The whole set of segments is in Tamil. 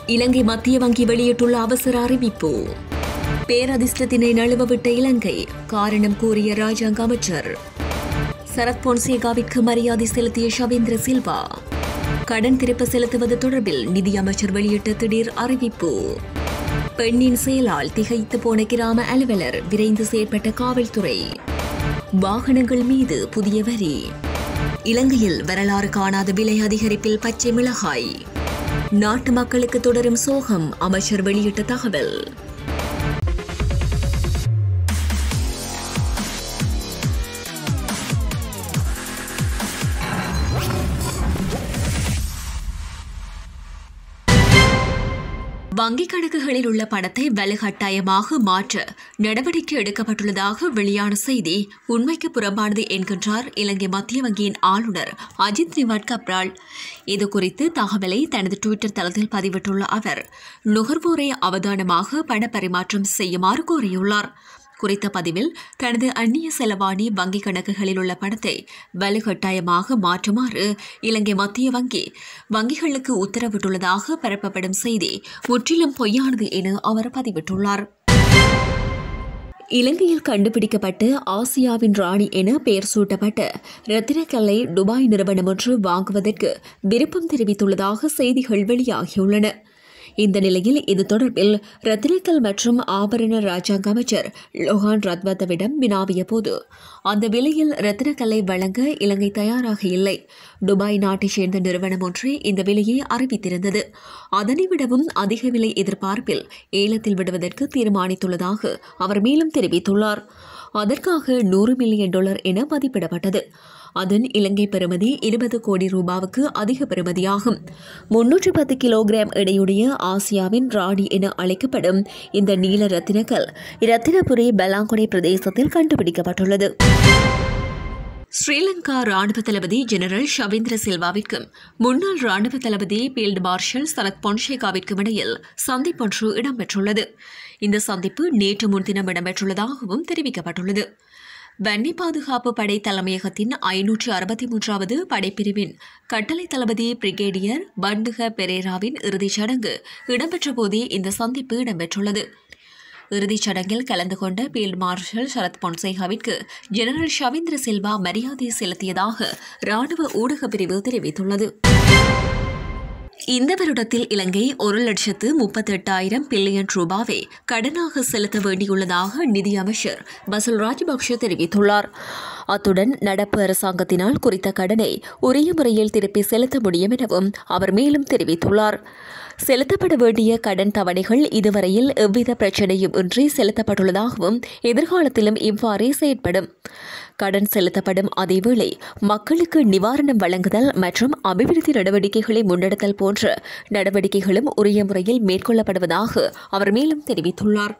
இலங்கை மத்திய வங்கி வெளியிட்டுள்ள அவசர அறிவிப்பு. பேரதிர்ஷ்டத்தினை நழுவவிட்ட இலங்கை, காரணம் கூறிய ராஜாங்க அமைச்சர். சரத் பொன்சேகாவிற்கு மரியாதை செலுத்திய ஷவேந்திர சில்வா. கடன் திருப்ப செலுத்துவது தொடர்பில் நிதியமைச்சர் வெளியிட்ட திடீர் அறிவிப்பு. பெண்ணின் செயலால் திகைத்து போன கிராம அலுவலர், விரைந்து செயற்பட்ட காவல்துறை. வாகனங்கள் மீது புதிய வரி. இலங்கையில் வரலாறு காணாத விலை அதிகரிப்பில் பச்சை மிளகாய். நாட்டு மக்களுக்கு தொடரும் சோகம், அமைச்சர் வெளியிட்ட தகவல். வங்கிக் கணக்குகளில் உள்ள பணத்தை வலுக்கட்டாயமாக மாற்ற நடவடிக்கை எடுக்கப்பட்டுள்ளதாக வெளியான செய்தி உண்மைக்கு புறம்பானது என்கின்றார் இலங்கை மத்திய வங்கியின் ஆளுநர் அஜித் நிவாட் கப்ரால். இதுகுறித்து தகவலை தனது டுவிட்டர் தளத்தில் பதிவிட்டுள்ள அவர், நுகர்வோரை அவதானமாக பண பரிமாற்றம் செய்யுமாறு கோரியுள்ளார். குறித்த பதிவில் தனது அந்நிய செலவாணி வங்கிக் கணக்குகளில் உள்ள பணத்தை வலுக்கட்டாயமாக மாற்றுமாறு இலங்கை மத்திய வங்கி வங்கிகளுக்கு உத்தரவிட்டுள்ளதாக பரப்பப்படும் செய்தி முற்றிலும் பொய்யானது என அவர் பதிவிட்டுள்ளார். இலங்கையில் கண்டுபிடிக்கப்பட்டு ஆசியாவின் ராணி என பெயர் சூட்டப்பட்ட ரத்தினக்கல்லை துபாய் நிறுவனம் ஒன்று வாங்குவதற்கு விருப்பம் தெரிவித்துள்ளதாக செய்திகள் வெளியாகியுள்ளன. இந்த நிலையில் இது தொடர்பில் ரத்தினக்கல் மற்றும் ஆபரண ராஜாங்க அமைச்சர் லோஹான் ரத்வத்தவிடம் வினாவிய போது அந்த விலையில் ரத்தினக்கல்லை வழங்க இலங்கை தயாராக இல்லை. துபாய் நாட்டைச் சேர்ந்த நிறுவனம் ஒன்று இந்த விலையை அறிவித்திருந்தது. அதனை விடவும் அதிக விலை எதிர்பார்ப்பில் ஏலத்தில் விடுவதற்கு தீர்மானித்துள்ளதாக அவர் மேலும் தெரிவித்துள்ளார். அதற்காக $100 மில்லியன் என மதிப்பிடப்பட்டது. அதன் இலங்கை பெறுமதி 20 கோடி ரூபாவுக்கு அதிக பெறுமதியாகும். 310 கிலோகிராம் எடையுடைய ஆசியாவின் ராணி என அழைக்கப்படும் இந்த நீல ரத்தினக்கல் ரத்தினபுரி பலாங்கொடை பிரதேசத்தில் கண்டுபிடிக்கப்பட்டுள்ளது. ஸ்ரீலங்கா ராணுவ தளபதி ஜெனரல் ஷவேந்திர சில்வாவிற்கும் முன்னாள் ராணுவ தளபதி ஃபீல்டு மார்ஷல் சரத் பொன்சேகாவிற்கும் இடையில் சந்திப்பொன்று இடம்பெற்றுள்ளது. இந்த சந்திப்பு நேற்று முன்தினம் இடம்பெற்றுள்ளதாகவும் தெரிவிக்கப்பட்டுள்ளது. வன்னி பாதுகாப்பு படை தலைமையகத்தின் 563வது படைப்பிரிவின் கட்டளை தளபதி பிரிகேடியர் பண்டுக பெரேராவின் இறுதிச் சடங்கு இடம்பெற்ற போதே இந்த சந்திப்பு இடம்பெற்றுள்ளது. இறுதிச் சடங்கில் கலந்து கொண்ட ஃபீல்டு மார்ஷல் சரத் பொன்சேகாவிற்கு ஜெனரல் ஷவேந்திர சில்வா மரியாதை செலுத்தியதாக ராணுவ ஊடகப் பிரிவு தெரிவித்துள்ளது. இந்த வருடத்தில் இலங்கை 1,38,000 பில்லியன் ரூபாவை கடனாக செலுத்த வேண்டியுள்ளதாக நிதியமைச்சர் பசில் ராஜபக்ஷ தெரிவித்துள்ளார். அத்துடன் நடப்பு அரசாங்கத்தினால் குறித்த கடனை உரிய முறையில் திருப்பி செலுத்த முடியும் எனவும் அவர் மேலும் தெரிவித்துள்ளார். செலுத்தப்பட வேண்டிய கடன் தவணைகள் இதுவரையில் எவ்வித பிரச்சினையும் இன்றி செலுத்தப்பட்டுள்ளதாகவும் எதிர்காலத்திலும் இவ்வாறே செயற்படும். கடன் செலுத்தப்படும் அதேவேளை மக்களுக்கு நிவாரணம் வழங்குதல் மற்றும் அபிவிருத்தி நடவடிக்கைகளை முன்னெடுத்தல் போன்ற நடவடிக்கைகளும் உரிய முறையில் மேற்கொள்ளப்படுவதாக அவர் மேலும் தெரிவித்துள்ளார்.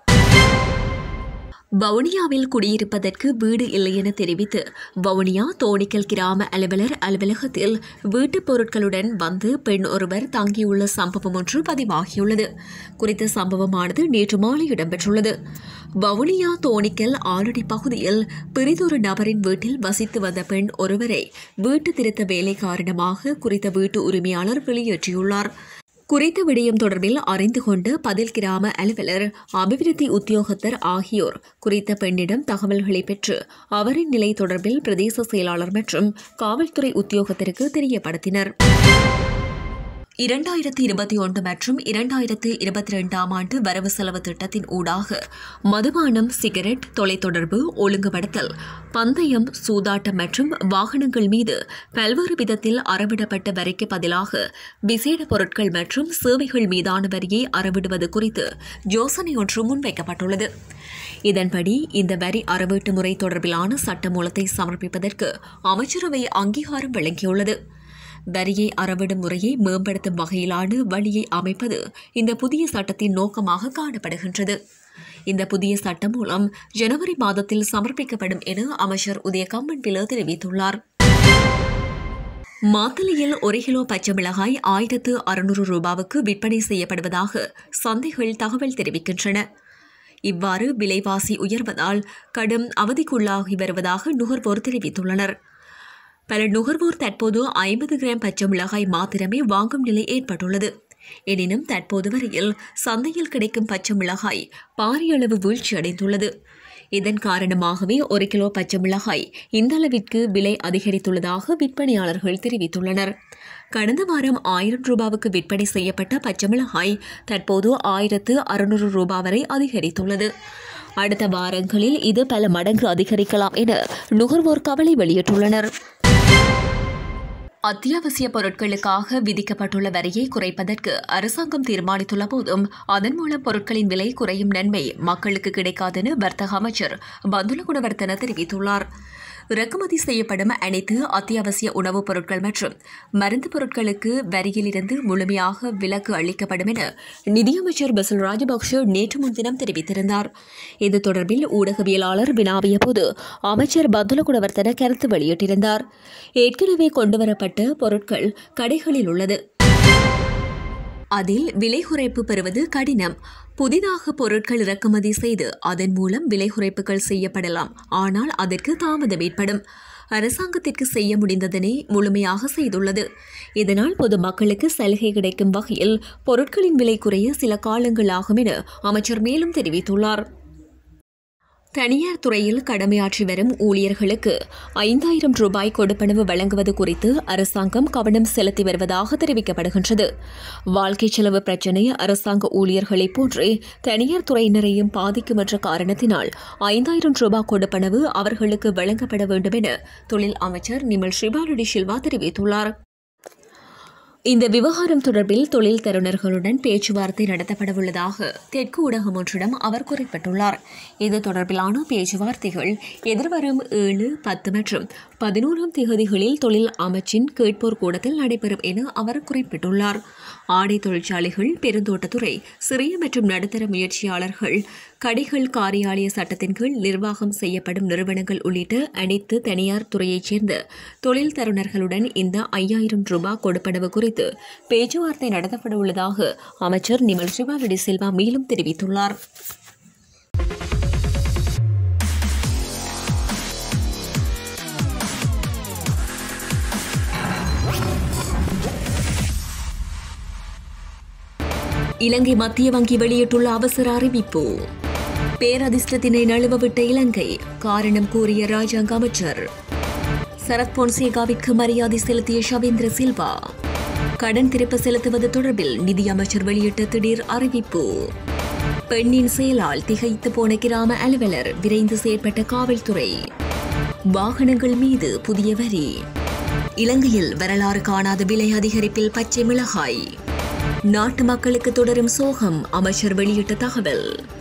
வவுனியாவில் குடியிருப்பதற்கு வீடு இல்லை என தெரிவித்து வவுனியா தோணிக்கல் கிராம அலுவலர் அலுவலகத்தில் வீட்டுப் பொருட்களுடன் வந்து பெண் ஒருவர் தங்கியுள்ள சம்பவம் ஒன்று பதிவாகியுள்ளது. குறித்த சம்பவமானது நேற்று மாலை இடம்பெற்றுள்ளது. வவுனியா தோணிக்கல் ஆலடி பகுதியில் பிரிதொரு நபரின் வீட்டில் வசித்து வந்த பெண் ஒருவரை வீட்டு திருத்த வேலை காரணமாக குறித்த வீட்டு உரிமையாளர் வெளியேற்றியுள்ளார். குறித்த விடயம் தொடர்பில் அறிந்து கொண்டு பதில் கிராம அலுவலர், அபிவிருத்தி உத்தியோகத்தர் ஆகியோர் குறித்த பெண்ணிடம் தகவல்களை பெற்று அவரின் நிலை தொடர்பில் பிரதேச செயலாளர் மற்றும் காவல்துறை உத்தியோகத்தருக்கு தெரியப்படுத்தினர். 2021 மற்றும் 2022 ஆண்டு வரவு செலவு திட்டத்தின் ஊடாக மதுபானம், சிகரெட், தொலைத்தொடர்பு, ஒழுங்குபடுத்தல், பந்தயம், சூதாட்டம் மற்றும் வாகனங்கள் மீது பல்வேறு விதத்தில் அறவிடப்பட்ட வரிக்கு பதிலாக விசேட பொருட்கள் மற்றும் சேவைகள் மீதான வரியை அறவிடுவது குறித்து யோசனை ஒன்று முன்வைக்கப்பட்டுள்ளது. இதன்படி இந்த வரி அறவீட்டு முறை தொடர்பிலான சட்டமூலத்தை சமர்ப்பிப்பதற்கு அமைச்சரவை அங்கீகாரம் வழங்கியுள்ளது. வரியை அறவிடும் முறையை மேம்படுத்தும் வகையிலான வழியை அமைப்பது இந்த புதிய சட்டத்தின் நோக்கமாக காணப்படுகின்றது. இந்த புதிய சட்டம் மூலம் ஜனவரி மாதத்தில் சமர்ப்பிக்கப்படும் என அமைச்சர் உதய கம்மன்பில தெரிவித்துள்ளார். மாத்தளையில் 1 கிலோ பச்சை மிளகாய் 1600 ரூபாவுக்கு விற்பனை செய்யப்படுவதாக சந்தைகள் தகவல் தெரிவிக்கின்றன. இவ்வாறு விலைவாசி உயர்வதால் கடும் அவதிக்குள்ளாகி வருவதாக நுகர்வோர் தெரிவித்துள்ளனர். பல நுகர்வோர் தற்போது 50 கிராம் பச்சை மிளகாய் மாத்திரமே வாங்கும் நிலை ஏற்பட்டுள்ளது. எனினும் தற்போது வரையில் சந்தையில் கிடைக்கும் பச்சை மிளகாய் பாரிய அளவு வீழ்ச்சியடைந்துள்ளது. இதன் காரணமாகவே 1 கிலோ பச்சை மிளகாய் இந்த அளவிற்கு விலை அதிகரித்துள்ளதாக விற்பனையாளர்கள் தெரிவித்துள்ளனர். கடந்த வாரம் 1000 ரூபாவுக்கு விற்பனை செய்யப்பட்ட பச்சை மிளகாய் தற்போது 1600 ரூபாய் வரை அதிகரித்துள்ளது. அடுத்த வாரங்களில் இது பல மடங்கு அதிகரிக்கலாம் என நுகர்வோர் கவலை வெளியிட்டுள்ளனர். அத்தியாவசிய பொருட்களுக்காக விதிக்கப்பட்டுள்ள வரியை குறைப்பதற்கு அரசாங்கம் தீர்மானித்துள்ள போதும் அதன் மூலம் பொருட்களின் விலை குறையும் நன்மை மக்களுக்கு கிடைக்காதென வர்த்தக அமைச்சர் பந்துல குணவர்த்தன தெரிவித்துள்ளார். இறக்குமதி செய்யப்படும் அனைத்து அத்தியாவசிய உணவுப் பொருட்கள் மற்றும் மருந்து பொருட்களுக்கு வரியிலிருந்து முழுமையாக விலக்கு அளிக்கப்படும் என நிதியமைச்சர் பசில் ராஜபக்ஷ நேற்று முன்தினம் தெரிவித்திருந்தார். இது தொடர்பில் ஊடகவியலாளர் வினாவிய போது அமைச்சர் பந்துல குணவர்த்தன கருத்து வெளியிட்டிருந்தார். ஏற்கனவே கொண்டுவரப்பட்ட பொருட்கள் கடைகளில் உள்ளது. அதில் விலை குறைப்பு பெறுவது கடினம். புதிதாக பொருட்கள் இறக்குமதி செய்து அதன் மூலம் விலை குறைப்புகள் செய்யப்படலாம். ஆனால் அதற்கு தாமதம் ஏற்படும். அரசாங்கத்திற்கு செய்ய முடிந்ததனை முழுமையாக செய்துள்ளது. இதனால் பொதுமக்களுக்கு சலுகை கிடைக்கும் வகையில் பொருட்களின் விலை குறைய சில காலங்கள் ஆகும் என அமைச்சர் மேலும் தெரிவித்துள்ளார். தனியார் துறையில் கடமையாற்றி வரும் ஊழியர்களுக்கு 5000 ரூபாய் கொடுப்பனவு வழங்குவது குறித்து அரசாங்கம் கவனம் செலுத்தி வருவதாக தெரிவிக்கப்படுகின்றது. வாழ்க்கை செலவு பிரச்சினை அரசாங்க ஊழியர்களைப் போன்றே தனியார் துறையினரையும் பாதிக்கும் என்ற காரணத்தினால் 5000 ரூபாய் கொடுப்பனவு அவர்களுக்கு வழங்கப்பட வேண்டும் என தொழில் அமைச்சர் நிமல் ஸ்ரீபாலடி சில்வா தெரிவித்துள்ளார். இந்த விவகாரம் தொடர்பில் தொழில் தருணர்களுடன் பேச்சுவார்த்தை நடத்தப்படவுள்ளதாக தெற்கு ஊடகம் ஒன்றிடம் அவர் குறிப்பிட்டுள்ளார். இது தொடர்பிலான பேச்சுவார்த்தைகள் எதிர்வரும் 7, 10 மற்றும் 11ஆம் தேதிகளில் தொழில் அமைச்சின் கேட்போர் கூடத்தில் நடைபெறும் என அவர் குறிப்பிட்டுள்ளார். ஆடை தொழிற்சாலைகள், பெருந்தோட்டத்துறை, சிறிய மற்றும் நடுத்தர முயற்சியாளர்கள், கடைகள், காரியாலய சட்டத்தின் கீழ் நிர்வாகம் செய்யப்படும் நிறுவனங்கள் உள்ளிட்ட அனைத்து தனியார் துறையைச் சேர்ந்த தொழில் தருணர்களுடன் இந்த 5000 ரூபாய் கொடுப்பனவு குறித்து பேச்சுவார்த்தை நடத்தப்பட உள்ளதாக அமைச்சர் நிமல் ஸ்ரீபாலடி சில்வா மேலும் தெரிவித்துள்ளார். இலங்கை மத்திய வங்கி வெளியிட்டுள்ள அவசர அறிவிப்பு. பேரதிர்ஷ்டத்தினை நழுவவிட்ட இலங்கை, காரணம் கூறிய ராஜாங்க அமைச்சர். சரத் பொன்சேகாவிற்கு மரியாதை செலுத்திய ஷவேந்திர சில்வா. கடன் திருப்ப செலுத்துவது தொடர்பில் நிதியமைச்சர் வெளியிட்ட திடீர் அறிவிப்பு. பெண்ணின் செயலால் திகைத்து போன கிராம அலுவலர், விரைந்து செயற்பட்ட காவல்துறை. வாகனங்கள் மீது புதிய வரி. இலங்கையில் வரலாறு காணாத விலை அதிகரிப்பில் பச்சை மிளகாய். நாட்டு மக்களுக்கு தொடரும் சோகம், அமைச்சர் வெளியிட்ட தகவல்.